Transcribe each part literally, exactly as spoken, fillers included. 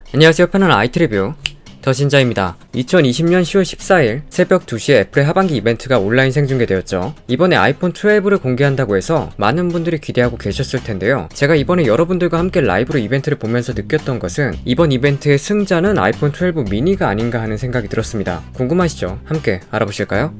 안녕하세요. 편안한 아이티 리뷰 더신자입니다. 이천이십년 시월 십사일 새벽 두 시에 애플의 하반기 이벤트가 온라인 생중계되었죠. 이번에 아이폰 십이를 공개한다고 해서 많은 분들이 기대하고 계셨을 텐데요. 제가 이번에 여러분들과 함께 라이브로 이벤트를 보면서 느꼈던 것은 이번 이벤트의 승자는 아이폰 십이 미니가 아닌가 하는 생각이 들었습니다. 궁금하시죠? 함께 알아보실까요?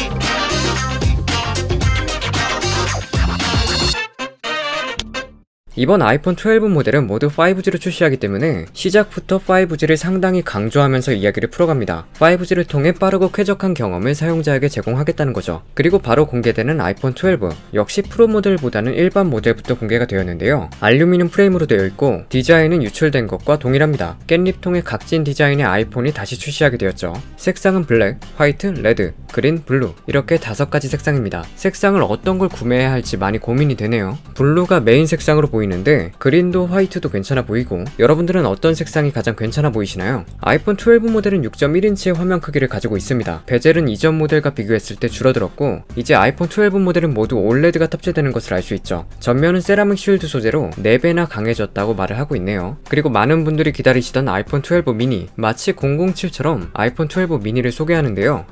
이번 아이폰 십이 모델은 모두 파이브지로 출시하기 때문에 시작부터 파이브지를 상당히 강조하면서 이야기를 풀어갑니다. 파이브지를 통해 빠르고 쾌적한 경험을 사용자에게 제공하겠다는 거죠. 그리고 바로 공개되는 아이폰 십이 역시 프로 모델보다는 일반 모델부터 공개가 되었는데요. 알루미늄 프레임으로 되어 있고 디자인은 유출된 것과 동일합니다. 깻잎통의 각진 디자인의 아이폰이 다시 출시하게 되었죠. 색상은 블랙, 화이트, 레드, 그린, 블루 이렇게 다섯 가지 색상입니다. 색상을 어떤 걸 구매해야 할지 많이 고민이 되네요. 블루가 메인 색상으로 보이는 는데 그린도 화이트도 괜찮아 보이고, 여러분들은 어떤 색상이 가장 괜찮아 보이시나요? 아이폰 십이 모델은 육 점 일 인치의 화면 크기를 가지고 있습니다. 베젤은 이전 모델과 비교했을 때 줄어들었고, 이제 아이폰 십이 모델은 모두 올레드가 탑재되는 것을 알 수 있죠. 전면은 세라믹 쉴드 소재로 네 배나 강해졌다고 말을 하고 있네요. 그리고 많은 분들이 기다리시던 아이폰 십이 미니, 마치 공공칠처럼 아이폰 십이 미니를 소개하는데요.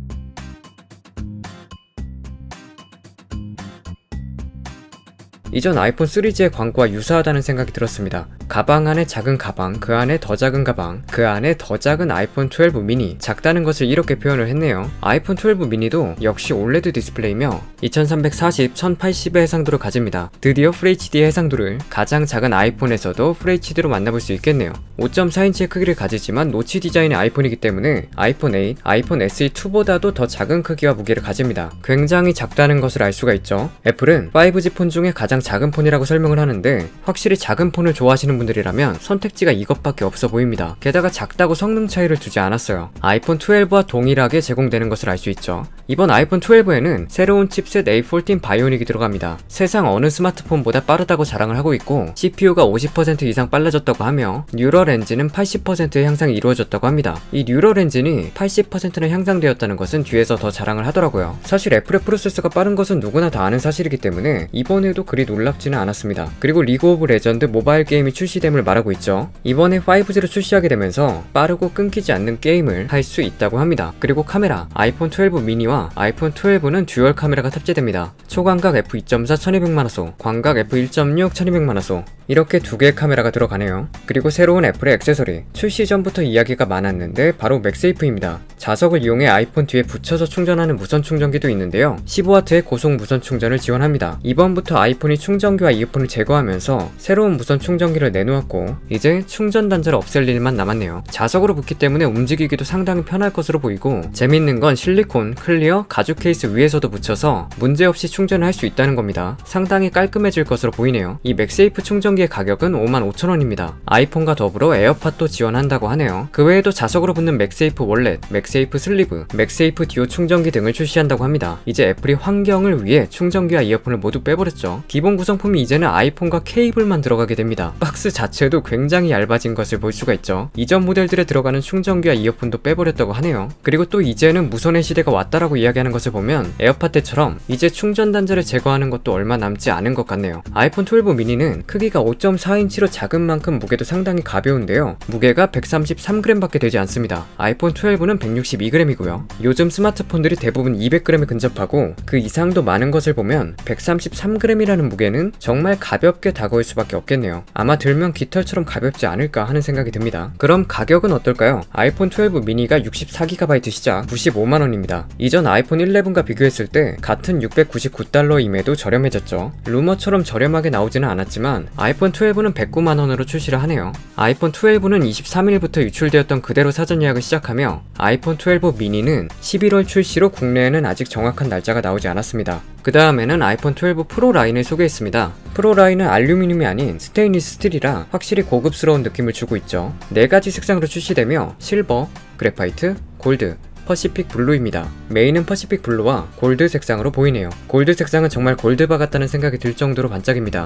이전 아이폰 쓰리지의 광고와 유사하다는 생각이 들었습니다. 가방 안에 작은 가방, 그 안에 더 작은 가방, 그 안에 더 작은 아이폰 십이 미니, 작다는 것을 이렇게 표현을 했네요. 아이폰 십이 미니도 역시 올레드 디스플레이며 이천삼백사십, 천팔십의 해상도를 가집니다. 드디어 풀에이치디의 해상도를 가장 작은 아이폰에서도 풀에이치디로 만나볼 수 있겠네요. 오 점 사 인치의 크기를 가지지만 노치 디자인의 아이폰이기 때문에 아이폰 에잇, 아이폰 에스이이보다도 더 작은 크기와 무게를 가집니다. 굉장히 작다는 것을 알 수가 있죠. 애플은 파이브지 폰 중에 가장 작은 폰이라고 설명을 하는데, 확실히 작은 폰을 좋아하시는 분들이라면 선택지가 이것밖에 없어 보입니다. 게다가 작다고 성능 차이를 두지 않았어요. 아이폰 십이와 동일하게 제공되는 것을 알 수 있죠. 이번 아이폰 십이에는 새로운 칩셋 에이 십사 바이오닉이 들어갑니다. 세상 어느 스마트폰보다 빠르다고 자랑을 하고 있고, 씨피유가 오십 퍼센트 이상 빨라졌다고 하며 뉴럴 엔진은 팔십 퍼센트의 향상이 이루어졌다고 합니다. 이 뉴럴 엔진이 팔십 퍼센트나 향상되었다는 것은 뒤에서 더 자랑을 하더라고요. 사실 애플의 프로세서가 빠른 것은 누구나 다 아는 사실이기 때문에 이번에도 그리 놀랍지는 않았습니다. 그리고 리그 오브 레전드 모바일 게임이 출시됨을 말하고 있죠. 이번에 파이브지로 출시하게 되면서 빠르고 끊기지 않는 게임을 할 수 있다고 합니다. 그리고 카메라, 아이폰 십이 미니와 아이폰 십이는 듀얼 카메라가 탑재됩니다. 초광각 에프 이 점 사 천이백만 화소, 광각 에프 일 점 육 천이백만 화소, 이렇게 두 개의 카메라가 들어가네요. 그리고 새로운 애플의 액세서리, 출시 전부터 이야기가 많았는데 바로 맥세이프입니다. 자석을 이용해 아이폰 뒤에 붙여서 충전하는 무선 충전기도 있는데요. 십오 와트의 고속 무선 충전을 지원합니다. 이번부터 아이폰이 충전기와 이어폰을 제거하면서 새로운 무선 충전기를 내놓았고, 이제 충전 단자를 없앨 일만 남았네요. 자석으로 붙기 때문에 움직이기도 상당히 편할 것으로 보이고, 재밌는 건 실리콘, 클리어, 가죽 케이스 위에서도 붙여서 문제없이 충전을 할 수 있다는 겁니다. 상당히 깔끔해질 것으로 보이네요. 이 맥세이프 충전기의 가격은 오만 오천 원입니다. 아이폰과 더불어 에어팟도 지원한다고 하네요. 그 외에도 자석으로 붙는 맥세이프 월렛, 맥세이프 슬리브, 맥세이프 듀오 충전기 등을 출시한다고 합니다. 이제 애플이 환경을 위해 충전기와 이어폰을 모두 빼버렸죠. 기본 구성품이 이제는 아이폰과 케이블만 들어가게 됩니다. 박스 자체도 굉장히 얇아진 것을 볼 수가 있죠. 이전 모델들에 들어가는 충전기와 이어폰도 빼버렸다고 하네요. 그리고 또 이제는 무선의 시대가 왔다라고 이야기하는 것을 보면 에어팟 때처럼 이제 충전 단자를 제거하는 것도 얼마 남지 않은 것 같네요. 아이폰 십이 미니는 크기가 오 점 사 인치로 작은 만큼 무게도 상당히 가벼운데요. 무게가 백삼십삼 그램 밖에 되지 않습니다. 아이폰 십이는 백육십이 그램이고요. 요즘 스마트폰들이 대부분 이백 그램에 근접하고 그 이상도 많은 것을 보면 백삼십삼 그램이라는 무게는 정말 가볍게 다가올 수밖에 없겠네요. 아마 들면 깃털처럼 가볍지 않을까 하는 생각이 듭니다. 그럼 가격은 어떨까요? 아이폰 십이 미니가 육십사 기가바이트 시작 구십오만 원입니다. 이전 아이폰 십일과 비교했을 때 같은 육백구십구 달러임에도 저렴해졌죠. 루머처럼 저렴하게 나오지는 않았지만 아이폰 십이는 백구만 원으로 출시를 하네요. 아이폰 십이는 이십삼 일부터 유출되었던 그대로 사전 예약을 시작하며, 아이폰 십이 미니는 십일월 출시로 국내에는 아직 정확한 날짜가 나오지 않았습니다. 그 다음에는 아이폰 십이 프로 라인을 소개했습니다. 프로 라인은 알루미늄이 아닌 스테인리스 스틸이라 확실히 고급스러운 느낌을 주고 있죠. 네 가지 색상으로 출시되며 실버, 그래파이트, 골드, 퍼시픽 블루입니다. 메인은 퍼시픽 블루와 골드 색상으로 보이네요. 골드 색상은 정말 골드바 같다는 생각이 들 정도로 반짝입니다.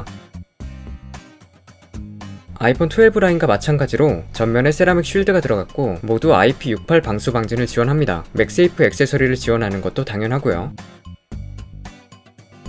아이폰 십이 라인과 마찬가지로 전면에 세라믹 쉴드가 들어갔고 모두 아이피 육십팔 방수 방진을 지원합니다. 맥세이프 액세서리를 지원하는 것도 당연하고요.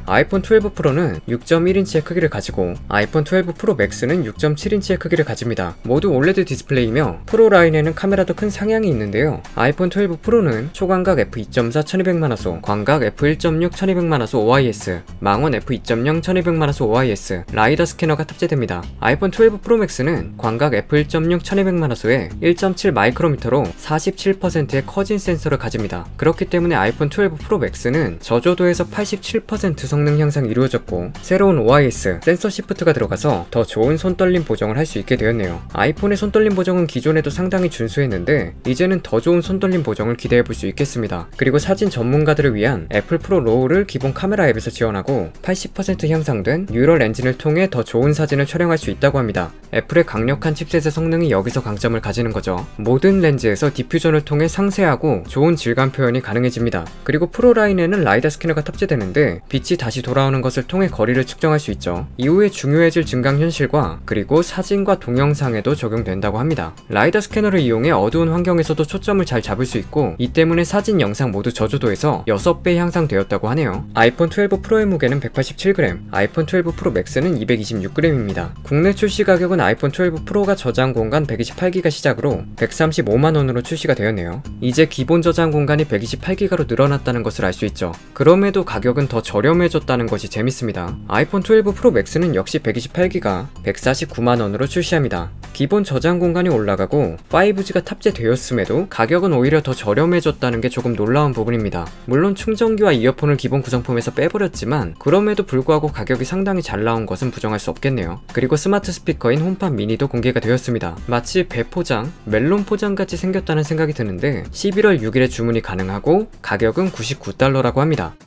아이폰 트웰브 프로는 육 점 일 인치의 크기를 가지고 아이폰 트웰브 프로 맥스는 육 점 칠 인치의 크기를 가집니다. 모두 올레드 디스플레이며 프로 라인에는 카메라도 큰 상향이 있는데요. 아이폰 트웰브 프로는 초광각 에프 이 점 사 천이백만 화소, 광각 에프 일 점 육 천이백만 화소 오아이에스, 망원 에프 이 점 영 천이백만 화소 오아이에스, 라이더 스캐너가 탑재됩니다. 아이폰 트웰브 프로 맥스는 광각 에프 일 점 육 천이백만 화소에 일 점 칠 마이크로미터로 사십칠 퍼센트의 커진 센서를 가집니다. 그렇기 때문에 아이폰 트웰브 프로 맥스는 저조도에서 팔십칠 퍼센트 성능 향상이 이루어졌고 새로운 오아이에스 센서 시프트가 들어가서 더 좋은 손떨림 보정을 할 수 있게 되었네요. 아이폰의 손떨림 보정은 기존에도 상당히 준수했는데 이제는 더 좋은 손떨림 보정을 기대해볼 수 있겠습니다. 그리고 사진 전문가들을 위한 애플 프로 로우를 기본 카메라 앱에서 지원하고 팔십 퍼센트 향상된 뉴럴 엔진을 통해 더 좋은 사진을 촬영할 수 있다고 합니다. 애플의 강력한 칩셋의 성능이 여기서 강점을 가지는 거죠. 모든 렌즈에서 디퓨전을 통해 상세하고 좋은 질감 표현이 가능해집니다. 그리고 프로 라인에는 라이더 스캐너가 탑재되는데 빛이 다시 돌아오는 것을 통해 거리를 측정할 수 있죠. 이후에 중요해질 증강 현실과 그리고 사진과 동영상에도 적용된다고 합니다. 라이더 스캐너를 이용해 어두운 환경에서도 초점을 잘 잡을 수 있고 이 때문에 사진, 영상 모두 저조도에서 여섯 배 향상되었다고 하네요. 아이폰 트웰브 프로의 무게는 백팔십칠 그램, 아이폰 트웰브 프로 맥스는 이백이십육 그램입니다. 국내 출시 가격은 아이폰 트웰브 프로가 저장 공간 백이십팔 기가 시작으로 백삼십오만 원으로 출시가 되었네요. 이제 기본 저장 공간이 백이십팔 기가로 늘어났다는 것을 알 수 있죠. 그럼에도 가격은 더 저렴해졌다는 것이 재밌습니다. 아이폰 트웰브 프로 맥스는 역시 백이십팔 기가 백사십구만 원으로 출시합니다. 기본 저장 공간이 올라가고 파이브지가 탑재되었음에도 가격은 오히려 더 저렴해졌다는 게 조금 놀라운 부분입니다. 물론 충전기와 이어폰을 기본 구성품에서 빼버렸지만 그럼에도 불구하고 가격이 상당히 잘 나온 것은 부정할 수 없겠네요. 그리고 스마트 스피커인 홈팟 미니도 공개가 되었습니다. 마치 배 포장, 멜론 포장같이 생겼다는 생각이 드는데 십일월 육일에 주문이 가능하고 가격은 구십구 달러라고 합니다.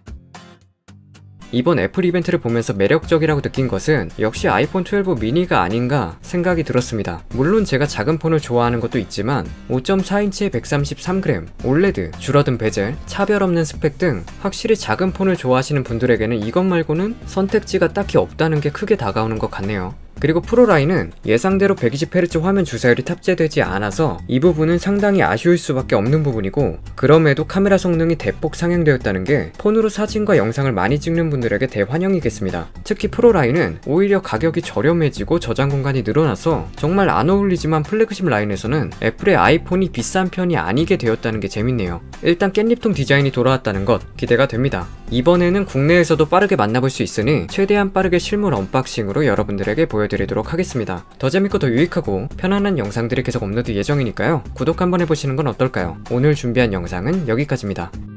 이번 애플 이벤트를 보면서 매력적이라고 느낀 것은 역시 아이폰 트웰브 미니가 아닌가 생각이 들었습니다. 물론 제가 작은 폰을 좋아하는 것도 있지만 오 점 사 인치에 백삼십삼 그램, 올레드, 줄어든 베젤, 차별 없는 스펙 등 확실히 작은 폰을 좋아하시는 분들에게는 이것 말고는 선택지가 딱히 없다는 게 크게 다가오는 것 같네요. 그리고 프로 라인은 예상대로 백이십 헤르츠 화면 주사율이 탑재되지 않아서 이 부분은 상당히 아쉬울 수밖에 없는 부분이고 그럼에도 카메라 성능이 대폭 상향되었다는 게 폰으로 사진과 영상을 많이 찍는 분들에게 대환영이겠습니다. 특히 프로 라인은 오히려 가격이 저렴해지고 저장 공간이 늘어나서 정말 안 어울리지만 플래그십 라인에서는 애플의 아이폰이 비싼 편이 아니게 되었다는 게 재밌네요. 일단 깻잎통 디자인이 돌아왔다는 것 기대가 됩니다. 이번에는 국내에서도 빠르게 만나볼 수 있으니 최대한 빠르게 실물 언박싱으로 여러분들에게 보여드리도록 하겠습니다. 더 재밌고 더 유익하고 편안한 영상들이 계속 업로드 예정이니까요. 구독 한번 해보시는 건 어떨까요? 오늘 준비한 영상은 여기까지입니다.